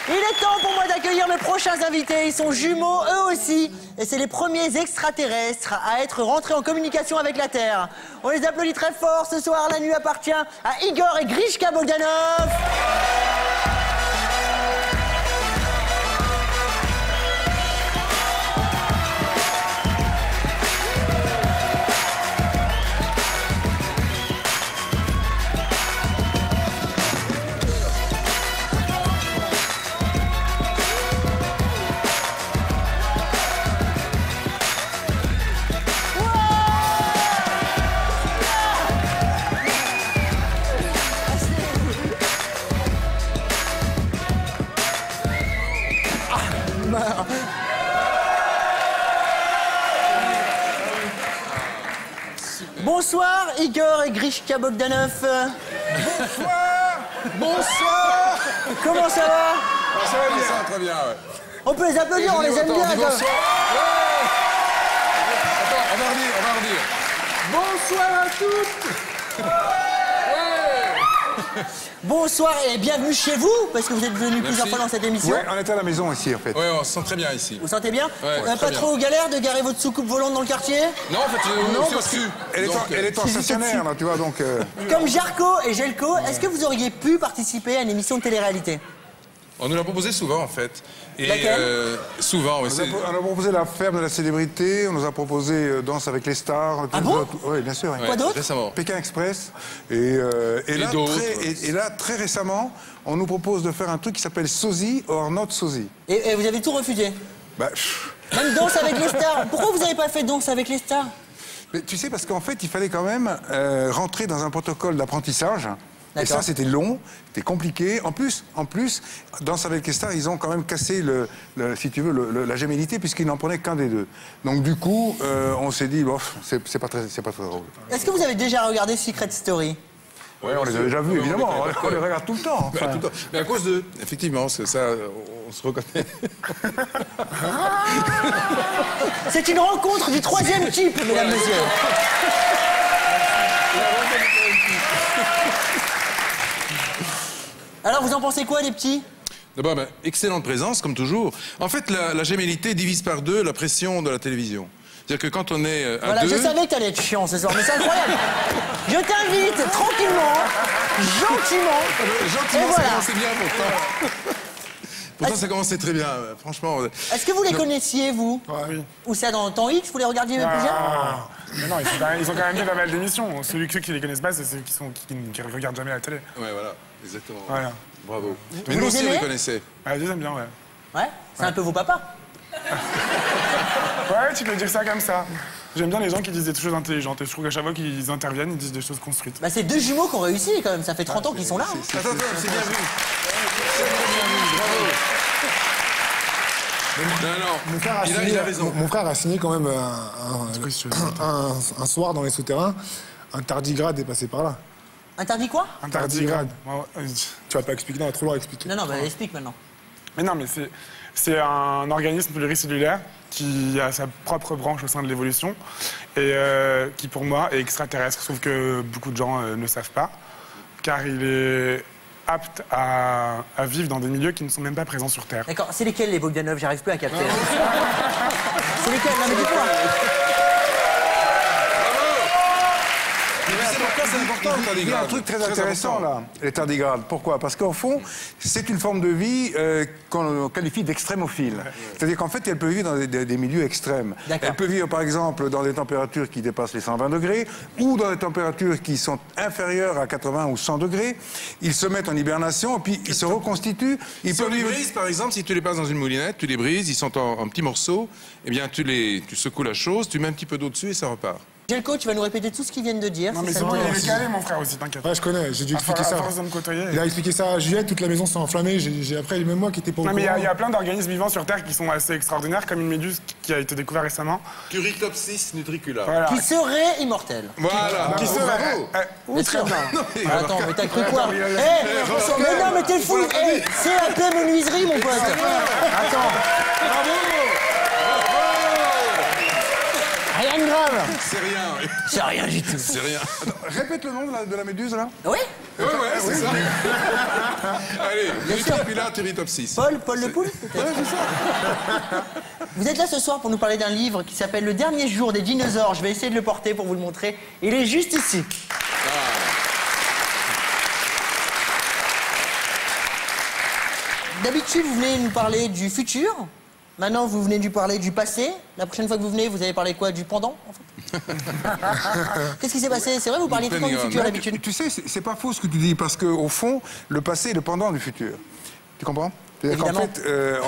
Il est temps pour moi d'accueillir mes prochains invités. Ils sont jumeaux, eux aussi. Et c'est les premiers extraterrestres à être rentrés en communication avec la Terre. On les applaudit très fort. Ce soir, la nuit appartient à Igor et Grishka Bogdanov. Bonsoir, Igor et Grishka Bogdanov. Bonsoir. Bonsoir. Comment ça va? Ça va bien. Ça va très bien, ouais. On peut les applaudir, on les aime bien. Bonsoir. Ouais. Attends, on va redire. Bonsoir à toutes. Bonsoir et bienvenue chez vous, parce que vous êtes venus plusieurs fois dans cette émission. Ouais, on est à la maison ici, en fait. Ouais, on se sent très bien ici. Vous sentez bien? Ouais, pas trop galère de garer votre soucoupe volante dans le quartier? Non, en fait, Non, c'est parce que au-dessus. Elle est en stationnaire, là, tu vois, donc... Comme Jarko et Jelko, est-ce que vous auriez pu participer à une émission de télé-réalité? On nous l'a proposé souvent, en fait. Et Laquelle? souvent, oui. On a proposé La Ferme de la Célébrité, on nous a proposé Danse avec les stars. Ah bon? Oui, bien sûr. Quoi d'autre? Récemment. Pékin Express. Et là, très récemment, on nous propose de faire un truc qui s'appelle Sosie or not Sosie. Et vous avez tout refusé? Bah, Même Danse avec les stars? Pourquoi vous n'avez pas fait Danse avec les stars? mais tu sais, parce qu'en fait, il fallait quand même rentrer dans un protocole d'apprentissage. Et ça, D'accord. c'était long, c'était compliqué. En plus, Danse avec les stars, ils ont quand même cassé, si tu veux, la gémellité, puisqu'ils n'en prenaient qu'un des deux. Donc, du coup, on s'est dit, bof, c'est pas très drôle. Est-ce que vous avez déjà regardé Secret Story? Oui, on les a déjà vus, évidemment. On les regarde tout le temps. Bah, tout le temps. Mais à cause de... Effectivement, c'est ça, on se reconnaît. C'est une rencontre du troisième type, mesdames, messieurs. Alors, vous en pensez quoi, les petits? D'abord, excellente présence, comme toujours. En fait, la gémellité divise par deux la pression de la télévision. C'est-à-dire que quand on est à Voilà, deux... je savais que t'allais être chiant ce soir, mais c'est incroyable. Je t'invite tranquillement, gentiment. Gentiment, Et voilà. ça commençait bien, pourtant. Pourtant, ça commençait très bien, franchement. Est-ce que vous les connaissiez, vous? Oui. Ou ça dans le temps X, vous les regardiez même plus jeune? Mais non, ils ont quand même fait pas mal d'émissions. Ceux qui les connaissent pas, c'est ceux qui regardent jamais la télé. Ouais, voilà, exactement. Voilà. Bravo. Vous Mais nous les aussi, on aimez les connaissait. Ah, je les aime bien, ouais. Ouais, c'est un peu vos papas. Ouais, tu peux dire ça comme ça. J'aime bien les gens qui disent des choses intelligentes. Et je trouve qu'à chaque fois qu'ils interviennent, ils disent des choses construites. Bah, c'est deux jumeaux qui ont réussi quand même, ça fait 30 ans qu'ils sont là. Hein. Attends, c'est bien vu. C'est bien vu, bravo. Non, Mon frère a il signé, a raison. mon frère a signé quand même un soir dans les souterrains. Un tardigrade est passé par là. Interdit quoi? Un tardigrade. Tu vas pas expliquer, non, trop long à expliquer. Non, bah explique maintenant. Mais non, mais c'est un organisme pluricellulaire qui a sa propre branche au sein de l'évolution et qui, pour moi, est extraterrestre, sauf que beaucoup de gens ne savent pas, car il est apte à vivre dans des milieux qui ne sont même pas présents sur Terre. D'accord, c'est lesquels les Bogdanov? J'arrive plus à capter. C'est lesquels? Non, mais dis-moi. C'est important, le Il y a un truc très intéressant, là, les tardigrades. Pourquoi? Parce qu'au fond, c'est une forme de vie qu'on qualifie d'extrémophile. C'est-à-dire qu'en fait, elle peut vivre dans des milieux extrêmes. Elle peut vivre, par exemple, dans des températures qui dépassent les 120 degrés ou dans des températures qui sont inférieures à 80 ou 100 degrés. Ils se mettent en hibernation et puis ils se reconstituent. Si on les brise, par exemple, si tu les passes dans une moulinette, tu les brises, ils sont en petits morceaux, eh bien, tu secoues la chose, tu mets un petit peu d'eau dessus et ça repart. Jelko, tu vas nous répéter tout ce qu'ils viennent de dire. Non, mais c'est c'est bon, ça. il est calé, mon frère aussi, t'inquiète. Ouais, je connais, j'ai dû expliquer ça. À force de me côtoyer. Il a expliqué ça à Juliette, toute la maison s'est enflammée. Après, même moi qui étais pas au Non, mais courant. il y a plein d'organismes vivants sur Terre qui sont assez extraordinaires, comme une méduse qui a été découverte récemment. Turritopsis nutricula. Voilà. Qui serait immortel. Voilà. Qui serait... Bien sûr. mais Attends, mais t'as cru quoi? Mais non, mais t'es fou. CAP menuiserie, mon pote. Attends. Rien de grave. C'est rien. C'est rien du tout. C'est rien. Répète le nom de la méduse, là. Oui? Ouais, c'est ça. Allez, Trichopila, Turritopsis. Paul le poule, peut-être. Ouais, c'est ça. Vous êtes là ce soir pour nous parler d'un livre qui s'appelle Le dernier jour des dinosaures. Je vais essayer de le porter pour vous le montrer. Il est juste ici. D'habitude, vous venez nous parler du futur. Maintenant, vous venez nous parler du passé. La prochaine fois que vous venez, vous allez parler quoi? Du pendant, en fait? Qu'est-ce qui s'est passé? C'est vrai, vous parliez tout le temps du futur d'habitude. Tu sais, c'est pas faux ce que tu dis, parce qu'au fond, le passé est le pendant du futur. Tu comprends? C'est-à-dire qu'en fait,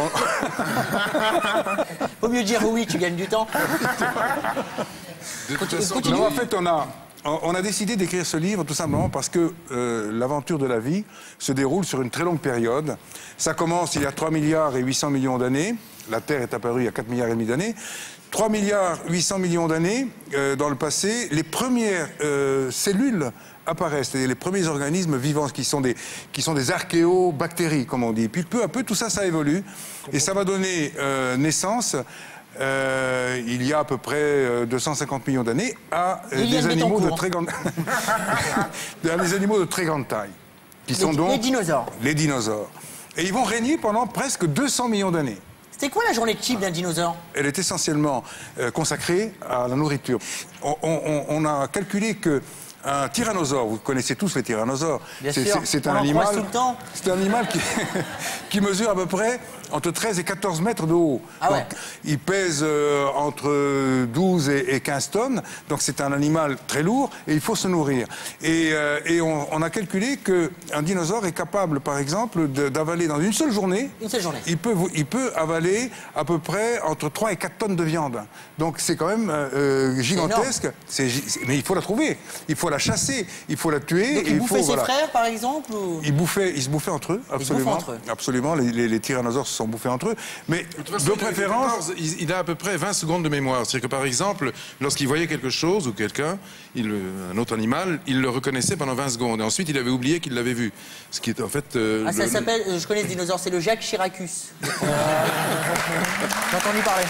Vaut mieux dire oui, tu gagnes du temps. De toute façon, non, en fait, on a décidé d'écrire ce livre tout simplement parce que l'aventure de la vie se déroule sur une très longue période. Ça commence il y a 3 milliards et 800 millions d'années. La Terre est apparue il y a 4 milliards et demi d'années. 3 milliards 800 millions d'années dans le passé, les premières cellules apparaissent, c'est-à-dire les premiers organismes vivants qui sont des archéobactéries, comme on dit. Puis peu à peu, tout ça, ça évolue et ça va donner naissance il y a à peu près 250 millions d'années à des animaux de très grande des animaux de très grande taille, qui sont donc les dinosaures. Les dinosaures. Et ils vont régner pendant presque 200 millions d'années. C'était quoi la journée type d'un dinosaure? Elle est essentiellement consacrée à la nourriture. On a calculé que un tyrannosaure, vous connaissez tous les tyrannosaures. Bien sûr, c'est on un en animal, croise tout le temps. c'est un animal qui mesure à peu près entre 13 et 14 mètres de haut. Ah ouais. Donc, il pèse entre 12 et 15 tonnes. Donc c'est un animal très lourd et il faut se nourrir. Et on a calculé qu'un dinosaure est capable, par exemple, d'avaler dans une seule journée. Une seule journée. Il peut avaler à peu près entre 3 et 4 tonnes de viande. Donc c'est quand même gigantesque. Mais il faut la trouver. Il faut la chasser, il faut la tuer. Donc il bouffait ses voilà. frères, par exemple ou... Ils se bouffaient entre eux, absolument. Absolument, les tyrannosaures se sont bouffés entre eux. Mais de préférence... Il a à peu près 20 secondes de mémoire. C'est-à-dire que, par exemple, lorsqu'il voyait quelque chose ou quelqu'un, un autre animal, il le reconnaissait pendant 20 secondes. Et ensuite, il avait oublié qu'il l'avait vu. Ce qui est en fait... ça s'appelle, je connais ce dinosaure, c'est le Jacques Chiracus. J'ai entendu parler.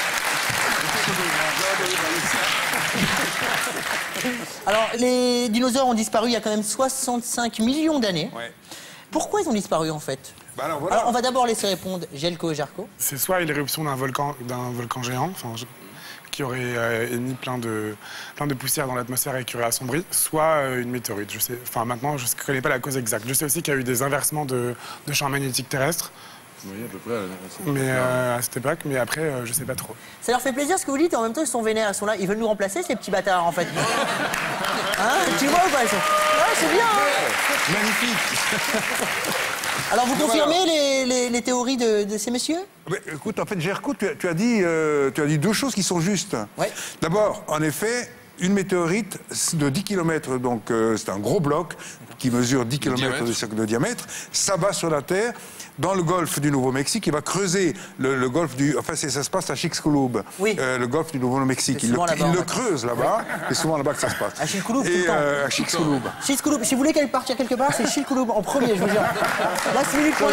Alors, les dinosaures ont disparu il y a quand même 65 millions d'années. Ouais. Pourquoi ils ont disparu, en fait? Alors, voilà. Alors, on va d'abord laisser répondre Jelko et Jarko. C'est soit l'éruption d'un volcan géant, qui aurait émis plein de poussière dans l'atmosphère et qui aurait assombri, soit une météorite. Maintenant, je ne connais pas la cause exacte. Je sais aussi qu'il y a eu des inversements de champs magnétiques terrestres. Oui, à peu près. À cette époque, mais après, je sais pas trop. Ça leur fait plaisir ce que vous dites, et en même temps, ils sont vénères, ils sont là, ils veulent nous remplacer, ces petits bâtards, en fait. Hein, tu vois ou pas, ils sont... Ouais, c'est bien, hein. Magnifique. Alors, vous confirmez les théories de ces messieurs? Mais, écoute, en fait, Jerko, tu as dit 2 choses qui sont justes. Ouais. D'abord, en effet, une météorite de 10 km, donc c'est un gros bloc qui mesure 10 km de diamètre, s'abat sur la Terre dans le golfe du Nouveau-Mexique. Il va creuser le golfe du... Enfin, ça se passe à Chicxulub, oui. Le golfe du Nouveau-Mexique. Il le creuse là-bas, c'est souvent là-bas que ça se passe. À Chicxulub, tout le temps. À Chicxulub. Chicxulub, si vous voulez qu'elle partir quelque part, c'est Chicxulub en premier, je vous jure. Lastminute.com.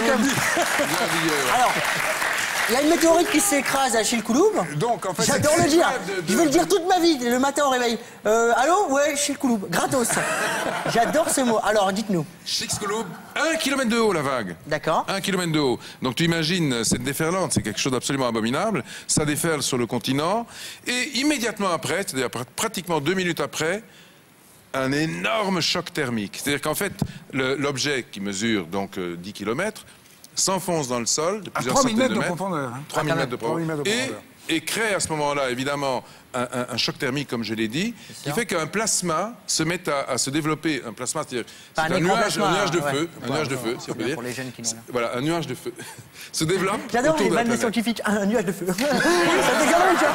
Alors... Il y a une météorite qui s'écrase à Chicxulub. Donc, en fait, j'adore le dire. Je vais le dire toute ma vie, le matin au réveil. Allô? Ouais, Chicxulub. Gratos. J'adore ce mot. Alors, dites-nous. Chicxulub, 1 km de haut, la vague. D'accord. 1 km de haut. Donc, tu imagines cette déferlante, c'est quelque chose d'absolument abominable. Ça déferle sur le continent. Et immédiatement après, c'est-à-dire pratiquement 2 minutes après, un énorme choc thermique. C'est-à-dire qu'en fait, l'objet qui mesure donc 10 km s'enfonce dans le sol de plusieurs centaines de mètres. 3 000 mètres de profondeur. Et crée à ce moment-là, évidemment, un choc thermique, comme je l'ai dit, qui fait qu'un plasma se met à se développer. Un plasma, c'est-à-dire un nuage de feu, un nuage de feu, si on peut dire. Pour les jeunes qui n'ont rien. Voilà, un nuage de feu se développe. J'adore les vannes des scientifiques. Un nuage de feu. Ça t'égamerait, tu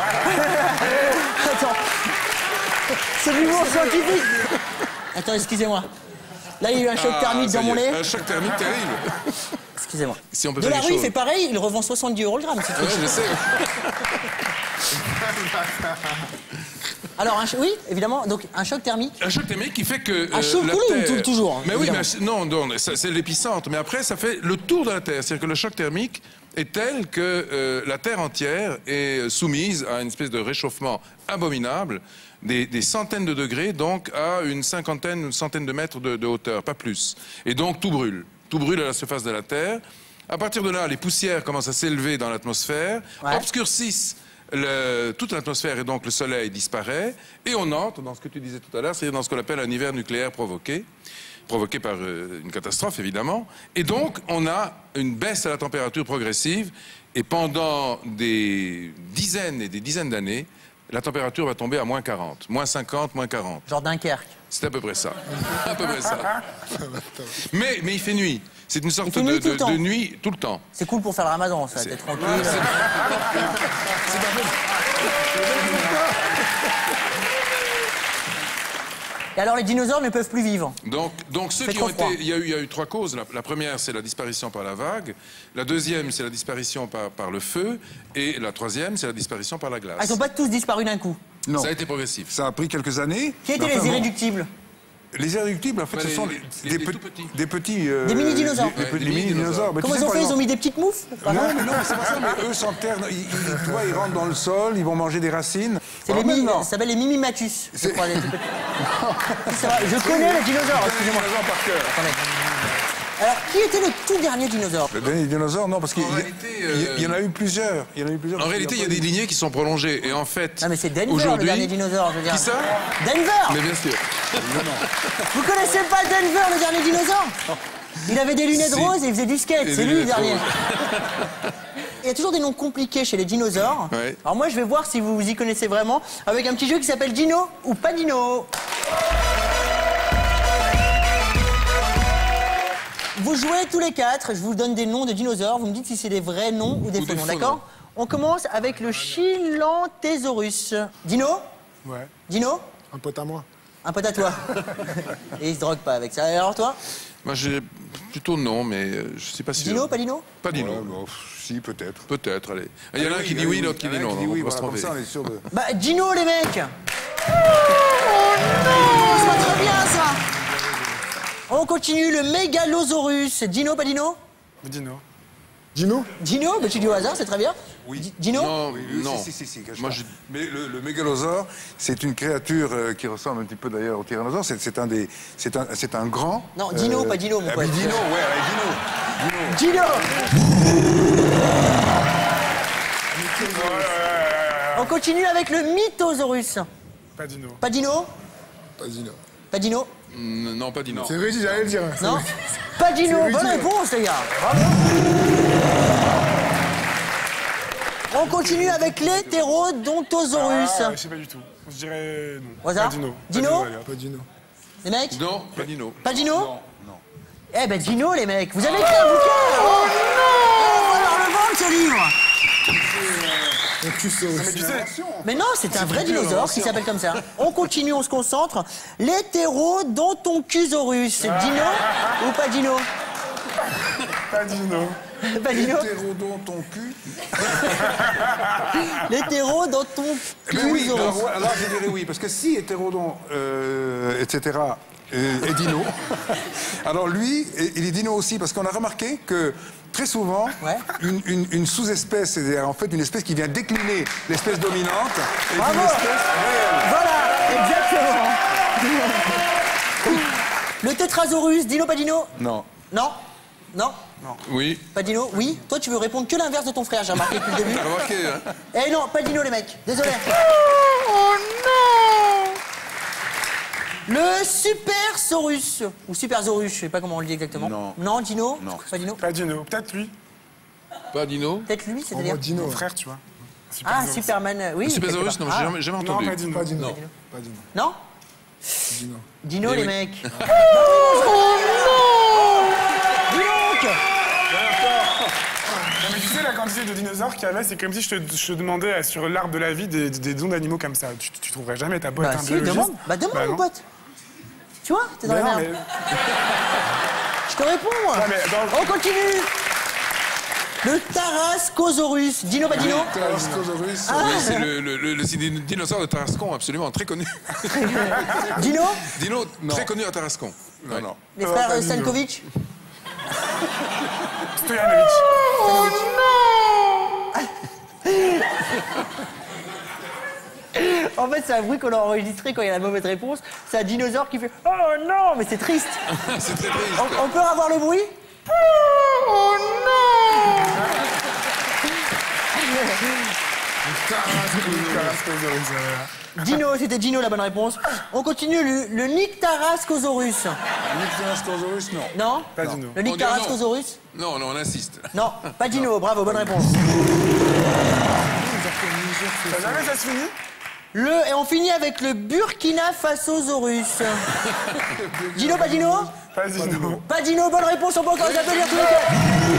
vois. Attends. C'est l'humour scientifique. Attends, excusez-moi. Là, il y a eu un choc thermique dans mon nez. Un choc thermique terrible. Excusez-moi. Si on peut de la rue, il fait pareil, il revend 70 € le gramme. Ouais, je sais. Alors, oui, évidemment, donc un choc thermique. Un choc thermique qui fait que Un choc la coulis, Terre... toujours. Mais oui, évidemment. mais non, c'est l'épicentre. Mais après, ça fait le tour de la Terre. C'est-à-dire que le choc thermique est tel que la Terre entière est soumise à une espèce de réchauffement abominable, des centaines de degrés, donc à une centaine de mètres de hauteur, pas plus. Et donc tout brûle. Tout brûle à la surface de la Terre. À partir de là, les poussières commencent à s'élever dans l'atmosphère, obscurcissent toute l'atmosphère et donc le soleil disparaît, et on entre dans ce que tu disais tout à l'heure, c'est-à-dire dans ce qu'on appelle un hiver nucléaire provoqué par une catastrophe évidemment, et donc on a une baisse à la température progressive, et pendant des dizaines et des dizaines d'années, la température va tomber à moins 40, moins 50, moins 40. Genre Dunkerque. C'est à peu près ça. À peu près ça. Mais il fait nuit. C'est une sorte de nuit tout le temps. C'est cool pour faire le ramadan, ça, t'es tranquille. Et alors les dinosaures ne peuvent plus vivre. Donc ceux qui ont été... Il y a eu 3 causes. La première, c'est la disparition par la vague. La deuxième, c'est la disparition par le feu. Et la troisième, c'est la disparition par la glace. Ah, ils n'ont pas tous disparu d'un coup. Non. Ça a été progressif. Ça a pris quelques années. Qui étaient les irréductibles? Les irréductibles, en fait, ce sont des petits... Des mini-dinosaures. Des mini-dinosaures. Comment ils ont fait? Ils ont mis des petites moufles? Non, c'est pas ça, mais eux s'enterrent. Ils rentrent dans le sol, ils vont manger des racines. Ça s'appelle les mimimatus. Je crois, je connais les dinosaures, excusez-moi. Par cœur. Alors, qui était le tout dernier dinosaure? Le dernier dinosaure, non, parce qu'il y en a eu plusieurs. En réalité, il y a des lignées qui sont prolongées. Et en fait, ah, mais c'est Denver, le dernier dinosaure, je veux dire. Qui ça? Denver. Mais bien sûr. Vous connaissez pas Denver, le dernier dinosaure? Il avait des lunettes roses et il faisait du skate. C'est lui, le dernier. Il y a toujours des noms compliqués chez les dinosaures. Ouais. Alors moi, je vais voir si vous y connaissez vraiment avec un petit jeu qui s'appelle Dino ou pas Dino. Vous jouez tous les 4, je vous donne des noms de dinosaures, vous me dites si c'est des vrais noms ou des faux noms, d'accord? On commence avec le Chilantésaurus. Dino? Ouais. Dino? Un pote à moi. Un pote à toi. Et il se drogue pas avec ça. Et alors toi? Moi, j'ai plutôt non, mais je suis pas sûr. Dino, pas Dino? Pas Dino. Ouais, bon, si, peut-être. Peut-être, allez. Il y en a un qui dit oui, l'autre qui dit non. Oui, On va se comme tromper. ça, on est sûr de... Bah, Dino, les mecs! Oh non! C'est pas très bien, ça! On continue, le Mégalosaurus. Dino, pas Dino? Dino. Dino? Dino? Bah, tu dis au hasard, c'est très bien. Oui. Dino? Non, Oui, non. Si, cache Moi, pas. Mais le mégalosaure, c'est une créature qui ressemble un petit peu d'ailleurs au tyrannosaure. C'est un grand... Non, Dino, pas Dino, mon ah, pote. mais Dino, ouais, Dino. On continue avec le Mythosaurus. Pas Dino. Pas Dino? Pas Dino. Pas Dino? Non, pas Dino. C'est vrai, j'allais le dire. Non? Pas Dino, C'est bonne ridicule. réponse, les gars. Bravo. On continue avec l'Hétérodontosaurus. Je sais pas du tout. Je dirais non. Au hasard? Pas Dino. Dino? Pas Dino, Pas Dino. Les mecs? Non, pas Dino. Pas Dino? Non. Eh ben Dino, les mecs, vous avez écrit un bouquin. Oh non! On va leur le vendre, ce livre. Un Cusaurus. Mais non, c'est un vrai dinosaure qui s'appelle comme ça. On continue, on se concentre. L'Hétérodontoncusaurus. Dino ou pas Dino? Pas Dino. Pas Dino? Hétérodon, ton cul. L'Hétérodontoncusaurus. Oui, alors je dirais oui, parce que si hétérodon, etc., est dino, alors lui, il est dino aussi, parce qu'on a remarqué que très souvent, Ouais. une sous-espèce, c'est en fait une espèce qui vient décliner l'espèce dominante, est Bravo. une espèce réelle. Voilà, exactement. Le Tétrasaurus, Dino, pas Dino? Non. Non? Non? Oui. Pas Dino? Oui? Toi, tu veux répondre que l'inverse de ton frère, j'ai remarqué depuis le début. T'as remarqué, hein? Eh non, pas Dino, les mecs. Désolé. Oh non! Le Supersaurus. Ou Supersaurus, je sais pas comment on le dit exactement. Non. Non, Dino? Non. Pas Dino? Pas Dino. Peut-être lui. Pas Dino. Peut-être lui, En c'est-à-dire? mode Dino. Mon frère, tu vois. Ah, Supersaurus. Superman, oui. Supersaurus, non, quelque j'ai part. jamais Non, entendu. pas Dino. Pas Dino. Non. Pas Dino. Non? Dino. Dino, Eh les oui. mecs. Oh non! Dis donc! Non, mais tu sais, la quantité de dinosaures qu'il y avait, c'est comme si je te demandais sur l'arbre de la vie des dons d'animaux comme ça. Tu trouverais jamais ta boîte Bah un si, biologiste. demande. Bah demande, mon non. pote. Tu vois, t'es dans Mais la non, merde. mais... Je te réponds, moi. Ouais, mais dans- On continue. Le Tarascosaurus. Dino, pas Dino? Tarascosaurus. Oui, c'est le dinosaure de Tarascon, absolument, très connu. Dino? Dino, très connu à Tarascon. Non, non. Les frères Stankovic? Stojanovic. En fait, c'est un bruit qu'on a enregistré quand il y a la mauvaise réponse. C'est un dinosaure qui fait « Oh non !» Mais c'est triste. C'est très triste. On peut avoir le bruit? Oh non! Dino, c'était Dino la bonne réponse. On continue, le Nyctarascosaurus. Nyctarascosaurus, non. Non? Pas Dino. Le Nyctarascosaurus? Non, non, on insiste. Non, pas Dino, bravo, bonne réponse. T'as jamais ça se finit? Et on finit avec le Burkina Fasosaurus. Dino, pas Dino? Pas Dino. Pas Dino, bonne réponse, on peut encore les applaudir tous les deux.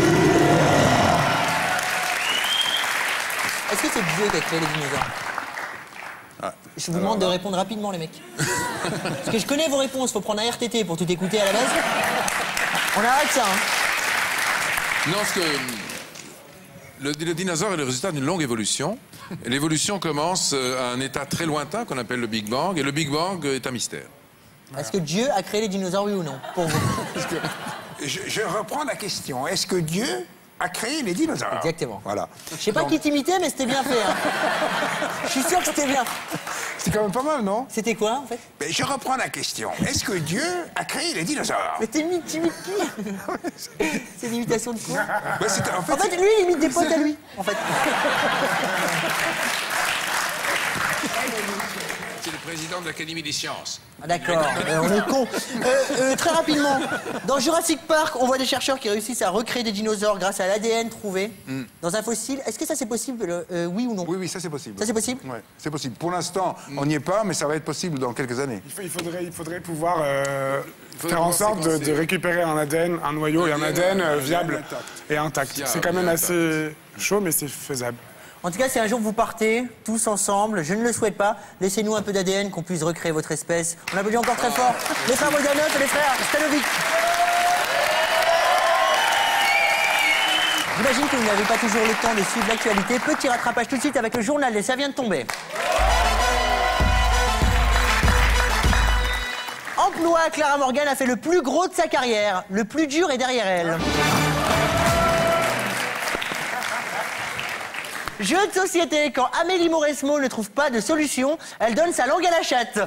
Est-ce que c'est Dieu qui a créé les dinosaures? Je vous demande de répondre rapidement, les mecs. Parce que je connais vos réponses, faut prendre un RTT pour tout écouter à la base. On arrête ça, hein. Non, parce que le dinosaure est le résultat d'une longue évolution. Et l'évolution commence à un état très lointain qu'on appelle le Big Bang. Et le Big Bang est un mystère. Est-ce que Dieu a créé les dinosaures, oui ou non? Pour vous. Je reprends la question. Est-ce que Dieu a créé les dinosaures? Exactement. Voilà. Je sais pas qui t'imitait, mais c'était bien fait. Hein. Je suis sûr que c'était bien. C'est quand même pas mal, non? C'était quoi, en fait? Mais je reprends la question. Est-ce que Dieu a créé les dinosaures? Mais t'imites qui? C'est l'imitation de quoi? Bah, en fait, En fait, lui, il imite des potes à lui, en fait. C'est le président de l'Académie des sciences. Ah, d'accord, on est con. Très rapidement, dans Jurassic Park, on voit des chercheurs qui réussissent à recréer des dinosaures grâce à l'ADN trouvé dans un fossile. Est-ce que ça c'est possible, oui ou non? Oui, ça c'est possible. Ça c'est possible? Ouais, c'est possible. Pour l'instant, on n'y est pas, mais ça va être possible dans quelques années. Il faudrait pouvoir faire en sorte de récupérer un ADN, un noyau et un ADN viable et intact. C'est quand même assez chaud, mais c'est faisable. En tout cas, si un jour vous partez, tous ensemble, je ne le souhaite pas, laissez-nous un peu d'ADN qu'on puisse recréer votre espèce. On applaudit encore très fort les frères Bogdanov et les frères Stanovic. J'imagine que vous n'avez pas toujours le temps de suivre l'actualité. Petit rattrapage tout de suite avec le journal et ça vient de tomber. Emploi, Clara Morgan a fait le plus gros de sa carrière. Le plus dur est derrière elle. Jeu de société, quand Amélie Mauresmo ne trouve pas de solution, elle donne sa langue à la chatte.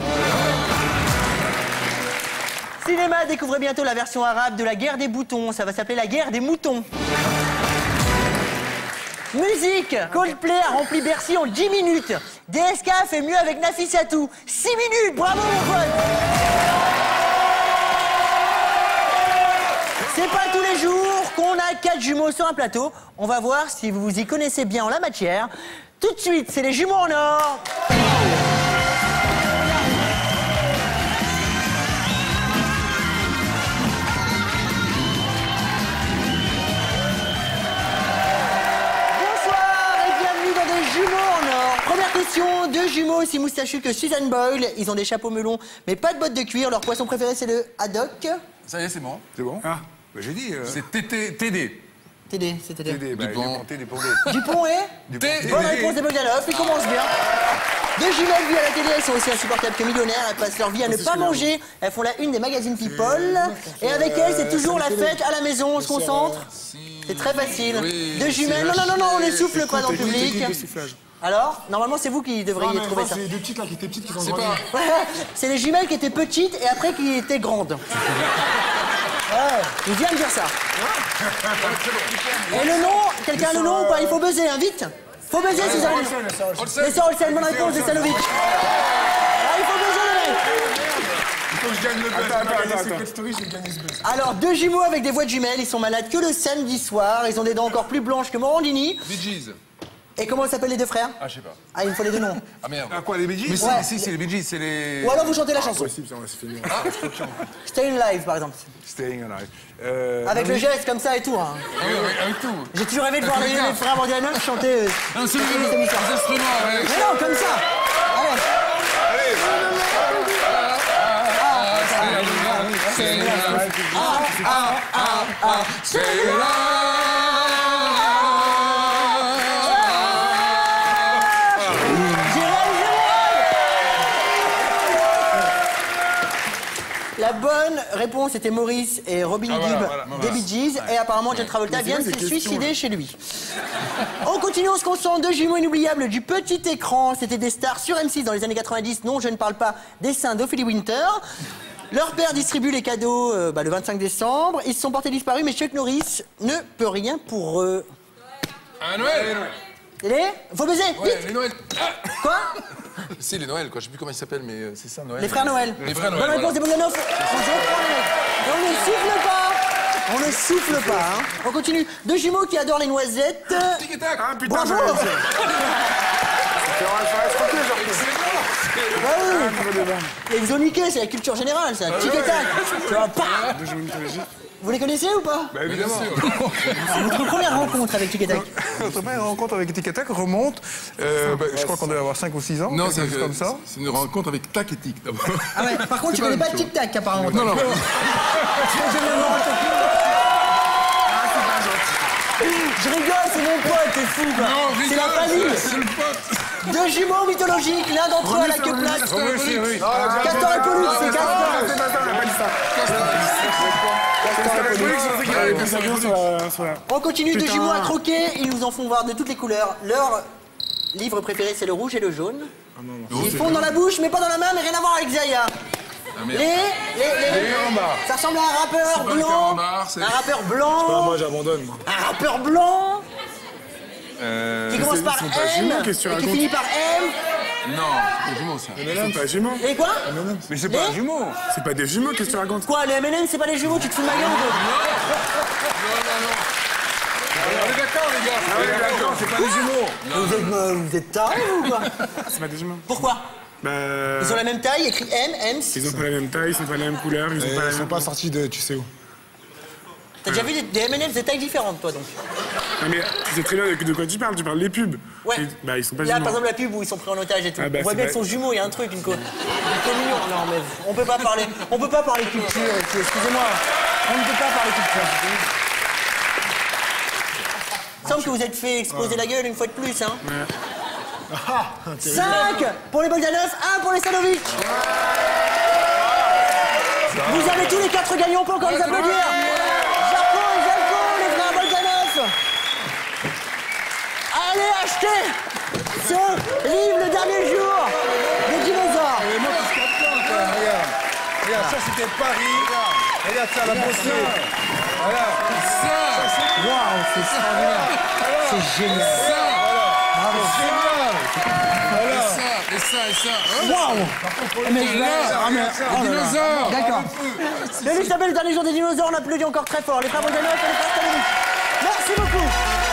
Cinéma, découvrez bientôt la version arabe de la guerre des boutons. Ça va s'appeler la guerre des moutons. Musique, Coldplay a rempli Bercy en 10 minutes. DSK a fait mieux avec Nafissatou. 6 minutes, bravo mon pote. C'est pas tous les jours qu'on a 4 jumeaux sur un plateau. On va voir si vous vous y connaissez bien en la matière. Tout de suite, c'est les jumeaux en or. Bonsoir et bienvenue dans des jumeaux en or. Première question, 2 jumeaux aussi moustachus que Suzanne Boyle. Ils ont des chapeaux melons, mais pas de bottes de cuir. Leur poisson préféré, c'est le haddock. Ça y est, c'est bon. C'est bon? Ah. Bah, j'ai dit. C'est TD. TD, c'est-à-dire Dupont. Dupont et bonne réponse des Bogdanov, ils commencent bien. 2 jumelles vues à la télé, elles sont aussi insupportables que millionnaires. Elles passent leur vie à ne pas manger. Elles font la une des magazines People. Et avec elles, c'est toujours la fête à la maison. On se concentre. C'est très facile. 2 jumelles. Non, on les souffle pas dans le public. Alors, normalement, c'est vous qui devriez trouver ça. C'est les 2 petites là qui étaient petites qui sont C'est grandies. pas... C'est les jumelles qui étaient petites et après qui étaient grandes. Ouais, il vient de dire ça. Et le nom, quelqu'un a le nom ou pas? Il faut buzzer, hein, vite. Faut buzzer si vous avez le nom. Les sœurs Olsen, bonne réponse de Stanovic. Ah, il faut buzzer, les mecs. Il faut que je gagne le buzz. Secret Story, j'ai gagné ce buzz. Alors, 2 jumeaux avec des voix de jumelles, ils sont malades que le samedi soir. Ils ont des dents encore plus blanches que Morandini. Bee Gees. Et comment s'appellent les 2 frères? Ah, je sais pas. Ah, il me faut les 2 noms. Ah, merde. Ah quoi, les Bee Gees? Mais Ouais. si, c'est les Bee Gees, c'est les... Ou alors vous chantez la chanson. Possible, ça, on va se finir. Stay Live, par exemple. Staying Alive. Avec le geste comme ça et tout. Hein. Ah oui, avec tout. J'ai toujours rêvé de voir les frères Bogdanov chanter. Non, c'est les émissions. instruments avec... Mais non, comme ça. Allez. C'est là. bonne réponse était Maurice et Robin Gibb des Bee Gees. Et apparemment, John Travolta vient de se suicider chez lui. On continue, on se concentre. Deux jumeaux inoubliables du petit écran. C'était des stars sur M6 dans les années 90. Non, je ne parle pas des seins d'Ophélie Winter. Leur père distribue les cadeaux le 25 décembre. Ils se sont portés disparus, mais Chuck Norris ne peut rien pour eux. À Noël. Faut baiser, Ouais, vite. les Noël. Quoi? Si, les Noël, quoi. Je sais plus comment ils s'appellent, mais c'est ça, Noël. Les frères Noël. Les frères Noël. Bonne réponse des Bogdanov. On ne souffle pas. On ne souffle pas. Hein. On continue. Deux jumeaux qui adorent les noisettes. Tic et tac. Ah putain, Bravo. Et ils ont niqué, c'est la culture générale, ça. Tic et tac. Tu vois, pas. Vous les connaissez ou pas? Bah, évidemment. Alors, votre première rencontre avec Tic et tac? Notre première rencontre avec Tic et Tac remonte, je crois qu'on devait avoir 5 ou 6 ans, Non, quelque chose comme ça. c'est une rencontre avec Tac et Tic, d'abord. Ah ouais, par contre, tu connais pas Tic Tac, apparemment. Non, non. Je rigole, c'est mon pote, t'es fou, quoi. C'est la famille. C'est le pote. Deux jumeaux mythologiques, l'un d'entre eux a la queue plate. Castor et Pollux, c'est Castor. On continue, deux jumeaux à croquer, ils nous en font voir de toutes les couleurs. Leur livre préféré, c'est le rouge et le jaune. Ils font dans la bouche, mais pas dans la main, mais rien à voir avec Zaya. Ça ressemble à un rappeur blanc. Un rappeur blanc. Moi, j'abandonne. Un rappeur blanc. Qui commence par ils sont pas M jumeaux, qu'est-ce que tu et qui racontes? finit par M. Non, c'est jumeaux, ça. Ils sont pas jumeaux. Et quoi? Mais c'est pas un jumeau. C'est pas des jumeaux, qu'est-ce que tu racontes? Quoi, les M&M, c'est pas les jumeaux, tu te fous de ma gueule ou quoi? On est d'accord, les gars. On est d'accord, c'est pas des jumeaux. Vous êtes tarés ou quoi? C'est pas des jumeaux. Pourquoi? Bah... Ils ont la même taille, écrit M, M. Ils ont pas la même taille, ils sont pas la même couleur, ils ont pas la Ils sont même... pas sortis de tu sais où. T'as déjà vu des M&M de tailles différentes, toi, donc? Non, mais tu sais très bien de quoi tu parles des pubs. Ouais. Bah ils sont pas Là, jumeaux. par exemple, la pub où ils sont pris en otage et tout. Ah bah, On voit c'est bien vrai. qu'ils sont jumeaux, il y a un truc, une communion. Non, mais on peut pas parler culture et tout. Excusez-moi, on ne peut pas parler culture. Il semble que vous êtes fait exploser la gueule une fois de plus, hein. 5 pour les Bogdanov, 1 pour les Sanovic. Vous avez tous les 4 gagnants, on peut encore les applaudir. Jarko et Jalko, les frères Bogdanov. Allez, achetez ce livre, le dernier jour des dinosaures. Et moi, je suis content, regarde. Regarde, ça c'était Paris. Regarde ça, la beauté. Voilà. Waouh, c'est extraordinaire. C'est génial. Bravo. Et ça. Waouh. Mais je vais... Dinosaures. D'accord. Le livre s'appelle Le dernier jour des dinosaures, on applaudit encore très fort. Les frères Bogdanov et les frères Stanovic. Merci beaucoup.